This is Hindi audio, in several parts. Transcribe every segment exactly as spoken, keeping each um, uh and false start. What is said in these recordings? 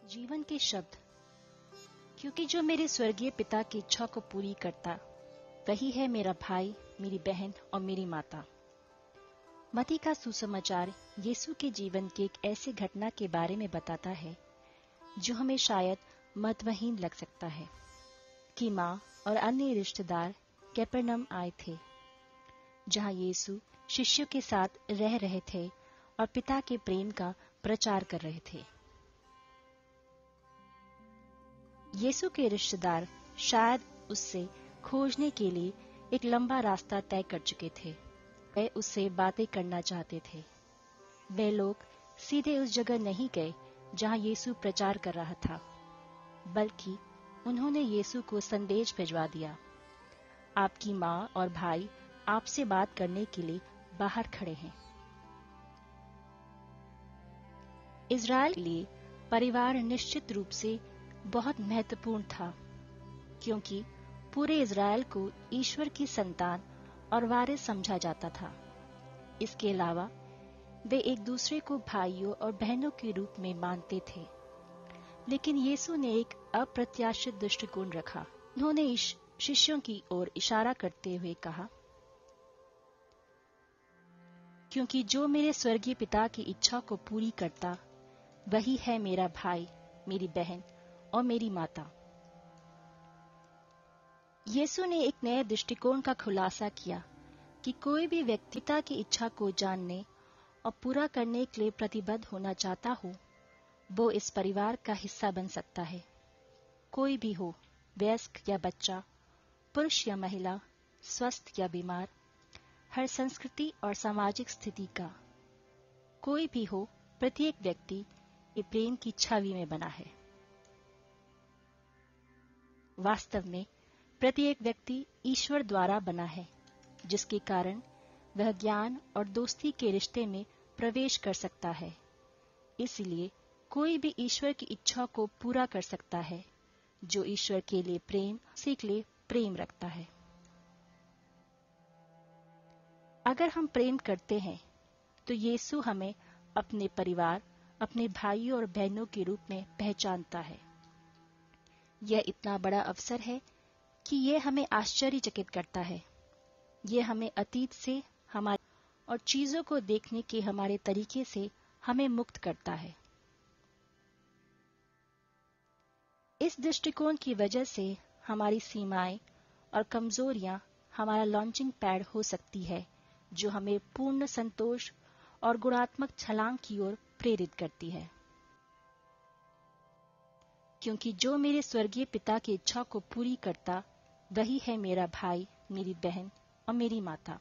जीवन के शब्द। क्योंकि जो मेरे स्वर्गीय पिता की इच्छा को पूरी करता वही है मेरा भाई, मेरी बहन और मेरी माता। मत्ती का सुसमाचार यीशु के जीवन की एक ऐसी घटना के बारे में बताता है जो हमें शायद महत्वहीन लग सकता है कि माँ और अन्य रिश्तेदार कैपर्नम आए थे, जहाँ यीशु शिष्यों के साथ रह रहे थे और पिता के प्रेम का प्रचार कर रहे थे। यीशु के रिश्तेदार शायद उससे खोजने के लिए एक लंबा रास्ता तय कर चुके थे। वे उससे बातें करना चाहते थे। वे लोग सीधे उस जगह नहीं गए जहां यीशु प्रचार कर रहा था, बल्कि उन्होंने यीशु को संदेश भिजवा दिया, आपकी माँ और भाई आपसे बात करने के लिए बाहर खड़े हैं। इज़राइल के लिए परिवार निश्चित रूप से बहुत महत्वपूर्ण था, क्योंकि पूरे इज़राइल को ईश्वर की संतान और वारिस समझा जाता था। इसके अलावा वे एक दूसरे को भाइयों और बहनों के रूप में मानते थे। लेकिन यीशु ने एक अप्रत्याशित दृष्टिकोण रखा। उन्होंने शिष्यों की ओर इशारा करते हुए कहा, क्योंकि जो मेरे स्वर्गीय पिता की इच्छा को पूरी करता वही है मेरा भाई, मेरी बहन और मेरी माता। यीशु ने एक नए दृष्टिकोण का खुलासा किया कि कोई भी व्यक्ति पिता की इच्छा को जानने और पूरा करने के लिए प्रतिबद्ध होना चाहता हो, वो इस परिवार का हिस्सा बन सकता है। कोई भी हो, वयस्क या बच्चा, पुरुष या महिला, स्वस्थ या बीमार, हर संस्कृति और सामाजिक स्थिति का कोई भी हो, प्रत्येक व्यक्ति ये प्रेम की छवि में बना है। वास्तव में प्रत्येक व्यक्ति ईश्वर द्वारा बना है, जिसके कारण वह ज्ञान और दोस्ती के रिश्ते में प्रवेश कर सकता है। इसलिए कोई भी ईश्वर की इच्छा को पूरा कर सकता है, जो ईश्वर के लिए प्रेम, उसी के लिए प्रेम रखता है। अगर हम प्रेम करते हैं तो यीशु हमें अपने परिवार, अपने भाइयों और बहनों के रूप में पहचानता है। यह इतना बड़ा अवसर है कि यह हमें आश्चर्यचकित करता है। यह हमें अतीत से हमारे और चीजों को देखने के हमारे तरीके से हमें मुक्त करता है। इस दृष्टिकोण की वजह से हमारी सीमाएं और कमजोरियां हमारा लॉन्चिंग पैड हो सकती है, जो हमें पूर्ण संतोष और गुणात्मक छलांग की ओर प्रेरित करती है। क्योंकि जो मेरे स्वर्गीय पिता की इच्छा को पूरी करता वही है मेरा भाई, मेरी बहन और मेरी माता।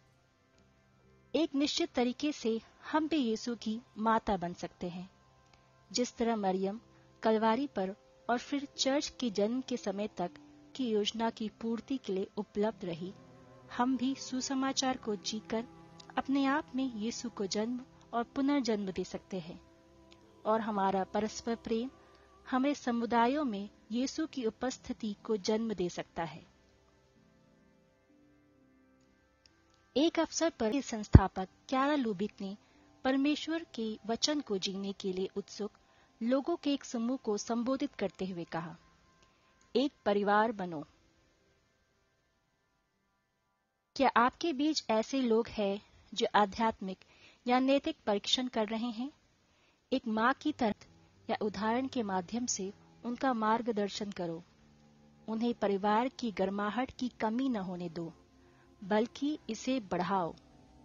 एक निश्चित तरीके से हम भी यीशु की माता बन सकते हैं। जिस तरह मरियम कलवारी पर और फिर चर्च के जन्म के समय तक की योजना की पूर्ति के लिए उपलब्ध रही, हम भी सुसमाचार को जीकर अपने आप में यीशु को जन्म और पुनर्जन्म दे सकते हैं। और हमारा परस्पर प्रेम हमें समुदायों में यीशु की उपस्थिति को जन्म दे सकता है। एक अवसर पर संस्थापक क्यारा लुबिक ने परमेश्वर के वचन को जीने के लिए उत्सुक लोगों के एक समूह को संबोधित करते हुए कहा, एक परिवार बनो। क्या आपके बीच ऐसे लोग हैं जो आध्यात्मिक या नैतिक परीक्षण कर रहे हैं? एक माँ की तरह या उदाहरण के माध्यम से उनका मार्गदर्शन करो। उन्हें परिवार की गर्माहट की कमी न होने दो, बल्कि इसे बढ़ाओ।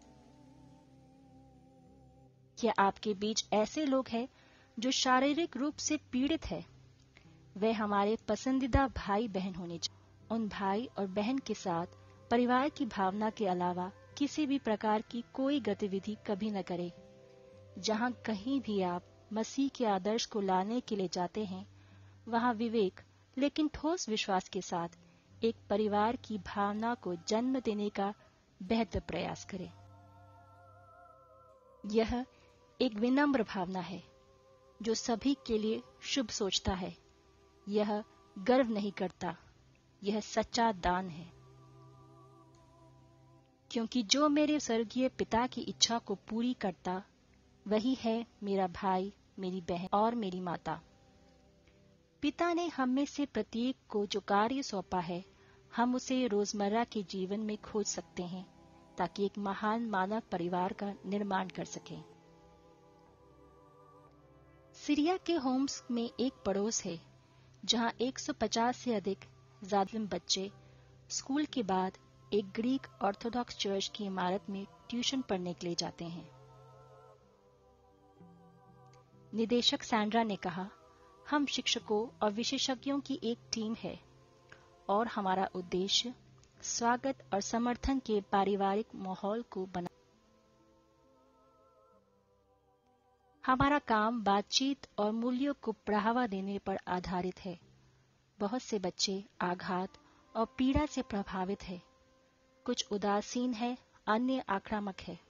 क्या आपके बीच ऐसे लोग हैं जो शारीरिक रूप से पीड़ित है? वे हमारे पसंदीदा भाई बहन होने चाहिए। उन भाई और बहन के साथ परिवार की भावना के अलावा किसी भी प्रकार की कोई गतिविधि कभी न करें। जहां कहीं भी आप मसीह के आदर्श को लाने के लिए जाते हैं, वहां विवेक लेकिन ठोस विश्वास के साथ एक परिवार की भावना को जन्म देने का बेहतर प्रयास करें। यह एक विनम्र भावना है जो सभी के लिए शुभ सोचता है। यह गर्व नहीं करता, यह सच्चा दान है। क्योंकि जो मेरे स्वर्गीय पिता की इच्छा को पूरी करता वही है मेरा भाई, मेरी बहन और मेरी माता। पिता ने हम में से प्रत्येक को जो कार्य सौंपा है, हम उसे रोजमर्रा के जीवन में खोज सकते हैं, ताकि एक महान मानव परिवार का निर्माण कर सकें। सीरिया के होम्स में एक पड़ोस है, जहां एक सौ पचास से अधिक जालिम बच्चे स्कूल के बाद एक ग्रीक ऑर्थोडॉक्स चर्च की इमारत में ट्यूशन पढ़ने के लिए जाते हैं। निदेशक सैंड्रा ने कहा, हम शिक्षकों और विशेषज्ञों की एक टीम है और हमारा उद्देश्य स्वागत और समर्थन के पारिवारिक माहौल को बना। हमारा काम बातचीत और मूल्यों को बढ़ावा देने पर आधारित है। बहुत से बच्चे आघात और पीड़ा से प्रभावित हैं। कुछ उदासीन है, अन्य आक्रामक है।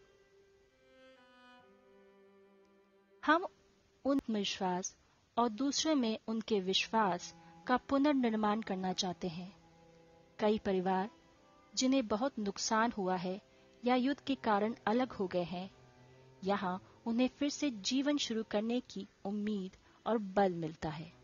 हम उन विश्वास और दूसरे में उनके विश्वास का पुनर्निर्माण करना चाहते हैं। कई परिवार जिन्हें बहुत नुकसान हुआ है या युद्ध के कारण अलग हो गए हैं, यहाँ उन्हें फिर से जीवन शुरू करने की उम्मीद और बल मिलता है।